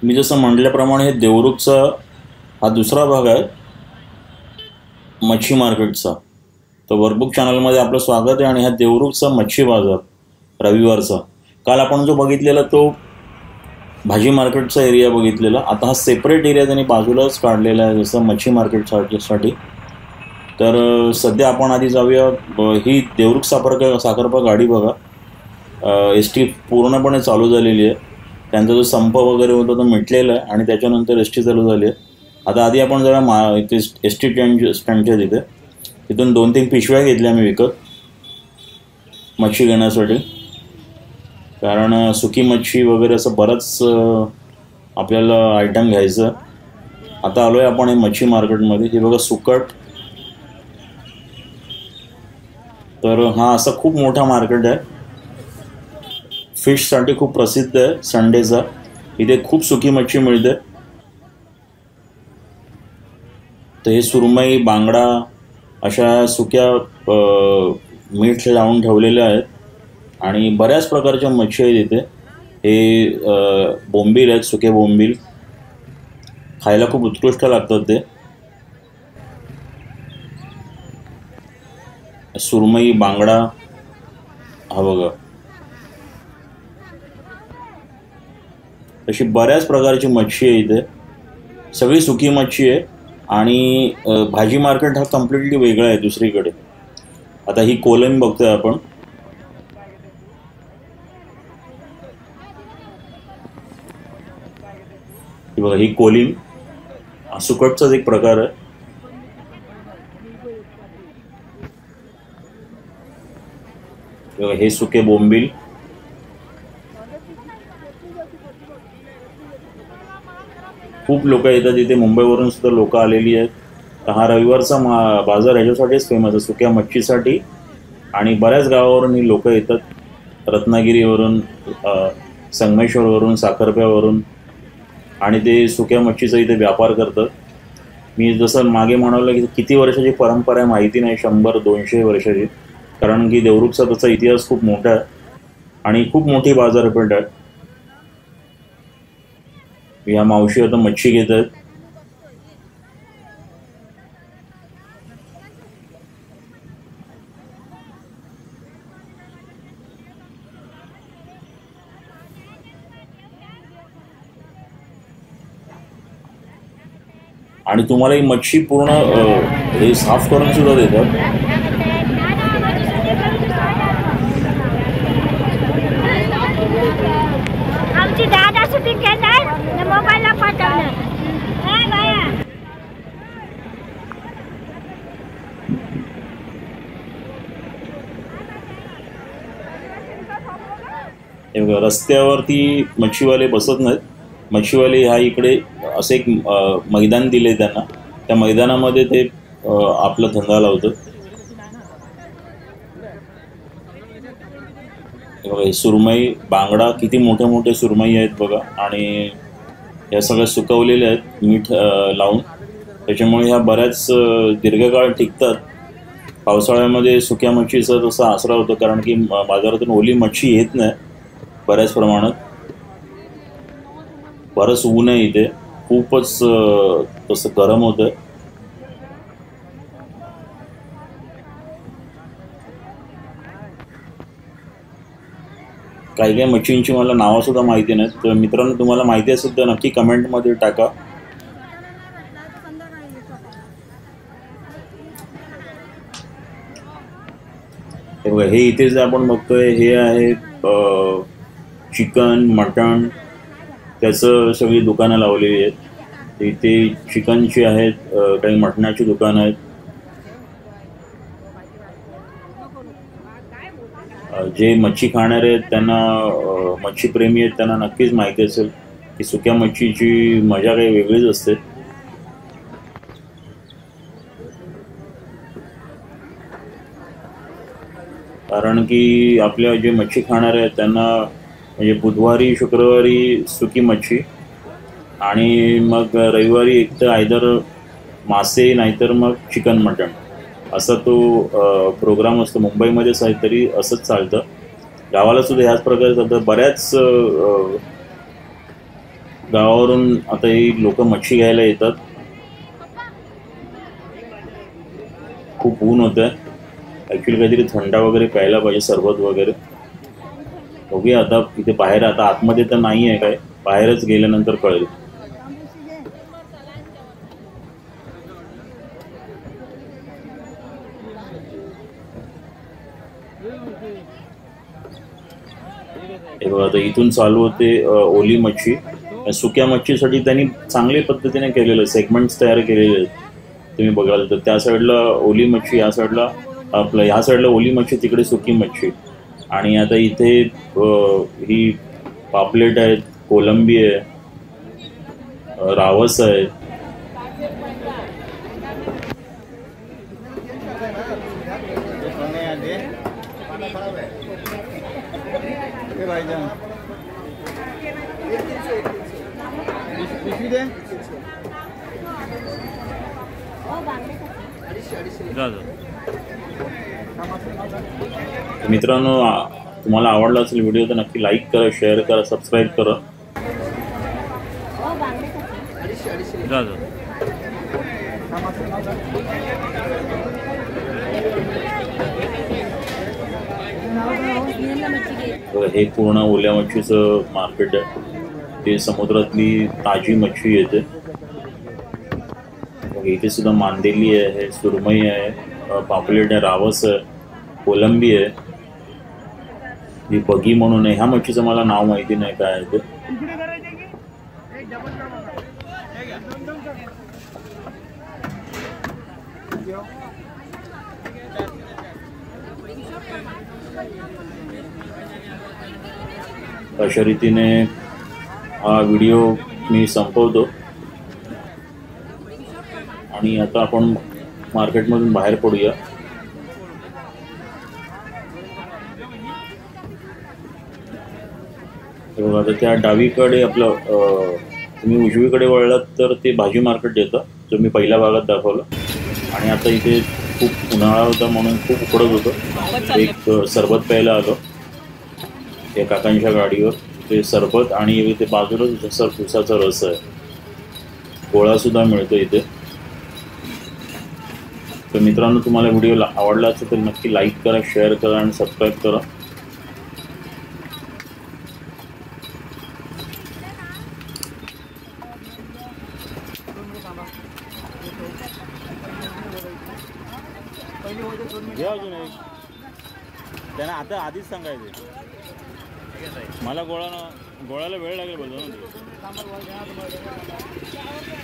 मी जसं म्हटल्याप्रमाणे हे देवरुखचा हा दुसरा भाग आहे मच्छी मार्केटचा. तर वर्कबुक चॅनलमध्ये आपलं स्वागत आहे. आणि हा देवरुखचा मच्छी बाजार रविवारचा. काल आपण जो बघितलेला तो भाजी मार्केटचा एरिया बघितलेला. आता हा सेपरेट एरिया त्यांनी बाजूलाच काढलेला आहे जसं मच्छी मार्केटसाठी. तर सध्या आपण आधी जाऊया. ही देवरुख साखरपा गाडी बघा, एस टी पूर्णपणे चालू झालेली आहे. त्यांचा जो संप वगैरे होता तो मिटलेला आहे आणि त्याच्यानंतर एस टी चालू झाली आहे. आता आधी आपण जरा इथे एस टी स्टँडच्या तिथून 2-3 पिशव्या घेतल्या मी विकत मच्छी घेण्यासाठी. कारण सुकी मच्छी वगैरे असं बरंच आपल्याला आयटम घ्यायचं. आता आलो आहे आपण हे मच्छी मार्केटमध्ये. हे बघा सुकट. तर हा असा खूप मोठा मार्केट आहे. फिशसाठी खूप प्रसिद्ध आहे संडेचा. इथे खूप सुकी मच्छी मिळते. तर हे सुरमई, बांगडा अशा सुक्या मीठ लावून ठेवलेल्या आहेत आणि बऱ्याच प्रकारच्या मच्छी आहेत इथे. हे बोंबील आहेत, सुके बोंबील. खायला खूप उत्कृष्ट लागतात ते. सुरमई, बांगडा हा बघा. अशी बऱ्याच प्रकारची मच्छी आहे इथे. सगळी सुकी मच्छी आहे. आणि भाजी मार्केट हा कम्प्लिटली वेगळा आहे दुसरीकडे. आता ही कोलम बघतोय आपण. ही बघा, ही कोलिम सुकटचाच एक प्रकार आहे. हे सुके बोंबील. खूप लोक येतात इथे. मुंबईवरून सुद्धा लोक आलेली आहेत. हा रविवारचा बाजार ह्याच्यासाठीच फेमस आहे, सुक्या मच्छीसाठी. आणि बऱ्याच गावावरून ही लोक येतात. रत्नागिरीवरून, संगमेश्वरवरून, साखरप्यावरून. आणि ते सुक्या मच्छीचा इथे व्यापार करतात. मी जसं मागे म्हणालं की किती वर्षाची परंपरा आहे माहिती नाही, 100-200 वर्षाची. कारण की देवरुखचा त्याचा इतिहास खूप मोठा आहे आणि खूप मोठी बाजारपेठ आहे. ह्या मावशी आता मच्छी घेत आहेत. आणि तुम्हाला ही मच्छी पूर्ण हे साफ करून सुद्धा देतात. आमची दादा शूटिंग घेतात मोबाईलला पाठवलं. रस्त्यावरती मच्छीवाले बसत नाहीत. मच्छीवाले ह्या इकडे असं एक मैदान दिले त्यांना. त्या मैदानामध्ये ते आपला धंदा लावतात. हे सुरमई, बांगडा, किती मोठे मोठे सुरमई आहेत बघा. आणि ह्या सगळ्या सुकवलेल्या आहेत मीठ लावून. त्याच्यामुळे ह्या बऱ्याच दीर्घकाळ टिकतात. पावसाळ्यामध्ये सुक्या मच्छीचा तसा आसरा होतो कारण की बाजारातून ओली मच्छी येत नाही बऱ्याच प्रमाणात. बरंच ऊन आहे इथे. खूपच तसं गरम होतं. काही काही मच्छींची मला नावंसुद्धा माहिती नाहीत. तर मित्रांनो, तुम्हाला माहिती असेल तर नक्की कमेंटमध्ये टाका. हे बघा, हे इथे जे आपण बघतोय हे आहे चिकन, मटण, त्याचं सगळी दुकानं लावलेली आहेत. इथे चिकनची आहेत, काही मटणाची दुकानं आहेत. जे मच्छी खाणारे आहेत त्यांना, मच्छीप्रेमी आहेत त्यांना नक्कीच माहिती असेल की सुक्या मच्छीची मजा काही वेगळीच असते. कारण की आपल्या जे मच्छी खाणारे आहेत त्यांना म्हणजे बुधवारी, शुक्रवारी सुकी मच्छी आणि मग रविवारी एक तर आयदर मासे नाहीतर मग चिकन, मटण असा तो प्रोग्राम असतो. मुंबईमध्येच आहे तरी असंच चालतं. गावाला सुद्धा ह्याच प्रकारे चालतं. बऱ्याच गावावरून आता ही लोक मच्छी घ्यायला येतात. खूप ऊन होतं. ॲक्च्युली काहीतरी थंडा वगैरे प्यायला पाहिजे, सरबत वगैरे. बघूया आता इथे बाहेर. आता आतमध्ये तर नाही आहे काय, बाहेरच गेल्यानंतर कळेल. हे बघा आता इथून चालू होते ओली मच्छी. सुक्या मच्छीसाठी त्यांनी चांगल्या पद्धतीने केलेलं सेगमेंट्स तयार केलेले आहेत. तुम्ही बघाल तर त्या साईडला ओली मच्छी, या साईडला आपलं, ह्या साईडला ओली मच्छी, तिकडे सुकी मच्छी. आणि आता इथे ही पापलेट आहेत, कोलंबी आहे, रावस आहे. मित्रांनो, तुम्हाला आवडला असेल व्हिडिओ तर नक्की लाईक करा, शेअर करा, सबस्क्राईब करा. हे पूर्ण ओल्या मच्छीचं मार्केट आहे. ते समुद्रातली ताजी मच्छी येते. इथे सुद्धा मांदेली आहे, सुरमई आहे, पापलेट आहे, रावस आहे, कोलंबी आहे. ही बगी म्हणून आहे. ह्या मच्छीचं मला नाव माहिती नाही काय आहे ते. अशा रीतीने हा व्हिडिओ मी संपवतो आणि आता आपण मार्केटमधून बाहेर पडूया. आता त्या डावीकडे आपलं, तुम्ही उजवीकडे वळलात तर ते भाजी मार्केट येतं, जो मी पहिल्या भागात दाखवलं. आणि आता इथे खूप उन्हाळा होता म्हणून खूप उकडत होतं. एक सरबत प्यायला आलो या काकांच्या गाडीवर. ते सरबत आणि इथे बाजूलाच जसं उसाचा रस आहे, गोळासुद्धा मिळतो इथे. तर मित्रांनो, तुम्हाला व्हिडिओ आवडला असेल तर नक्की लाईक करा, शेअर करा आणि सबस्क्राईब करा. अजून एक त्यांना आता आधीच सांगायचं, मला गोळ्याला वेळ लागेल बोलतो ना.